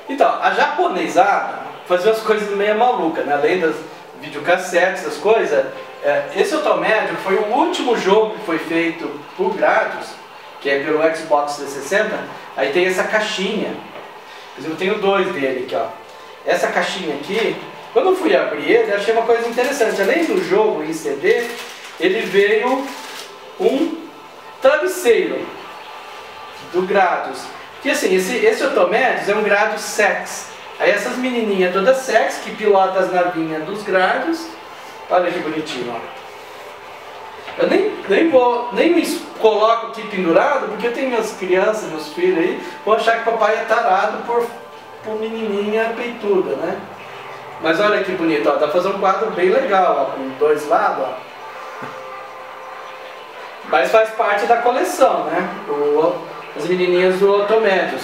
Então, a japonesada fazia umas coisas meio malucas, né? Além das videocassetes, essas coisas. Esse Otomédio foi o último jogo que foi feito por Gradius, que é pelo Xbox 360. Aí tem essa caixinha. Por exemplo, eu tenho dois dele aqui, ó. Essa caixinha aqui, quando eu fui abrir ele, achei uma coisa interessante. Além do jogo em CD, ele veio um travesseiro do Gradius. Porque assim, esse Otomédios é um Gradius Sex. Aí essas menininhas todas sex que pilotam as navinhas dos Gradius. Olha que bonitinho, ó. Eu nem me coloco aqui pendurado, porque eu tenho minhas crianças, meus filhos aí, vão achar que papai é tarado por menininha peituda, né? Mas olha que bonito, ó, dá pra fazer um quadro bem legal, ó, com dois lados, ó. Mas faz parte da coleção, né? As menininhas do Otomédios.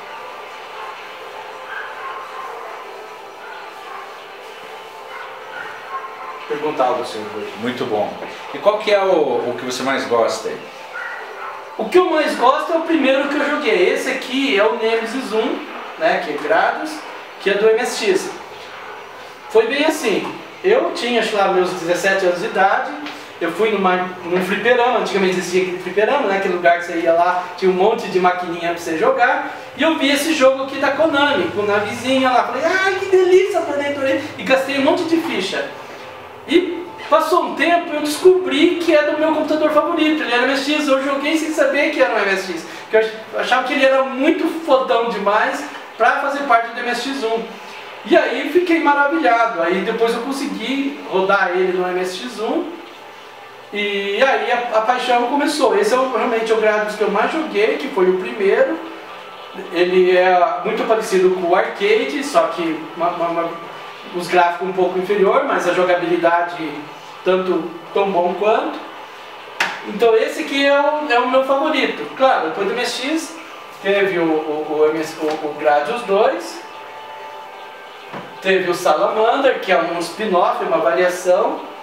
Perguntar ao senhor hoje. Muito bom. E qual que é o que você mais gosta aí? O que eu mais gosto é o primeiro que eu joguei. Esse aqui é o Nemesis 1, né, que é Gradius, que é do MSX. Foi bem assim, eu tinha, acho lá, meus 17 anos de idade, eu fui num fliperama, antigamente existia aquele fliperama, né, aquele lugar que você ia lá, tinha um monte de maquininha pra você jogar, e eu vi esse jogo aqui da Konami, com a vizinha lá, falei, ai que delícia, e gastei um monte de ficha. E passou um tempo e eu descobri que é do meu computador favorito, ele era MSX, eu joguei sem saber que era um MSX, porque eu achava que ele era muito fodão demais para fazer parte do MSX1. E aí fiquei maravilhado, aí depois eu consegui rodar ele no MSX1, e aí a paixão começou. Esse é realmente o Gradius que eu mais joguei, que foi o primeiro. Ele é muito parecido com o arcade, só que os gráficos um pouco inferior, mas a jogabilidade tão bom quanto. Então esse aqui é o meu favorito. Claro, depois do MSX teve o Gradius 2, teve o Salamander, que é um spin-off, uma variação,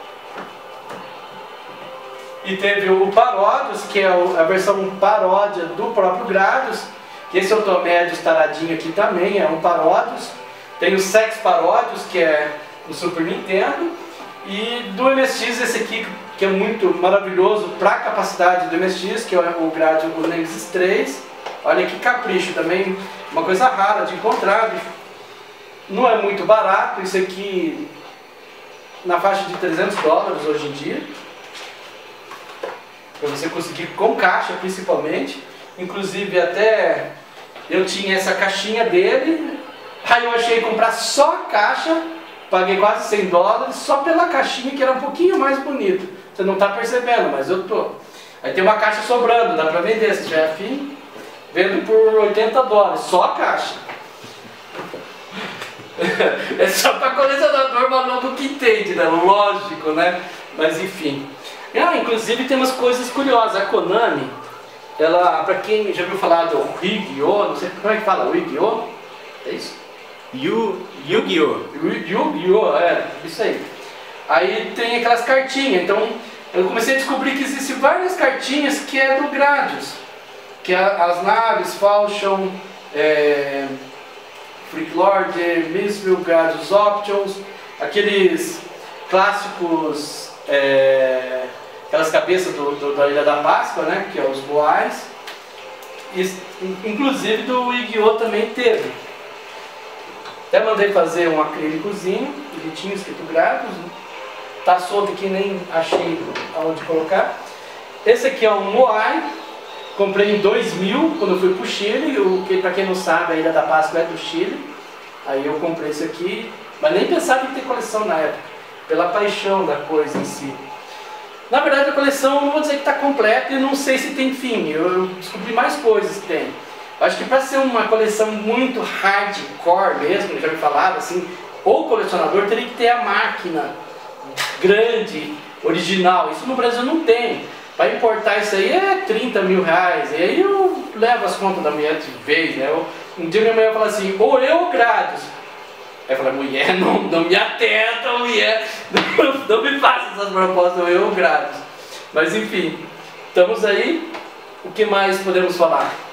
e teve o Parodius, que é a versão paródia do próprio Gradius, que esse Otomédios taradinho aqui também é um Parodius. Tem o Sex Parodius, que é do Super Nintendo, e do MSX esse aqui, que é muito maravilhoso para a capacidade do MSX, que é o Gradius, o Nemesis 3. Olha que capricho também, uma coisa rara de encontrar, não é muito barato, isso aqui na faixa de $300 hoje em dia, para você conseguir com caixa principalmente. Inclusive até eu tinha essa caixinha dele, aí eu achei comprar só a caixa, paguei quase $100 só pela caixinha, que era um pouquinho mais bonito. Você não está percebendo, mas eu tô. Aí tem uma caixa sobrando, dá para vender, se tiver afim, vendo por $80, só a caixa. É só para colecionador maluco que entende, né? Lógico, né? Mas enfim. Inclusive tem umas coisas curiosas. A Konami, ela, para quem já ouviu falar do Yu-Gi-Oh!, não sei como é que fala, Yu-Gi-Oh!? É isso? Yu-Gi-Oh! Yu-Gi-Oh! É, isso aí. Aí tem aquelas cartinhas, então eu comecei a descobrir que existem várias cartinhas que é do Gradius, que é as naves, Falchion, Freak Lord, Missile, Gradius Options, aqueles clássicos, aquelas cabeças da Ilha da Páscoa, né, que é os Boais. Inclusive do Yu-Gi-Oh! Também teve. Até mandei fazer um acrílicozinho, bonitinho, escrito Gradius, né? Tá solto aqui, nem achei aonde colocar. Esse aqui é um Moai, comprei em 2000, quando eu fui pro Chile, que para quem não sabe, a Ilha da Páscoa é do Chile. Aí eu comprei esse aqui, mas nem pensava em ter coleção na época, pela paixão da coisa em si. Na verdade a coleção, não vou dizer que está completa e não sei se tem fim, eu descobri mais coisas que tem. Acho que para ser uma coleção muito hardcore mesmo, já me falaram assim, ou colecionador teria que ter a máquina grande, original. Isso no Brasil não tem. Para importar isso aí é R$30 mil. E aí eu levo as contas da mulher de vez, né? Um dia minha mulher fala assim, ou eu ou Gradius. Aí eu falo, mulher, não me atenta, mulher. Não me faça essas propostas, ou eu ou Gradius. Mas enfim, estamos aí. O que mais podemos falar?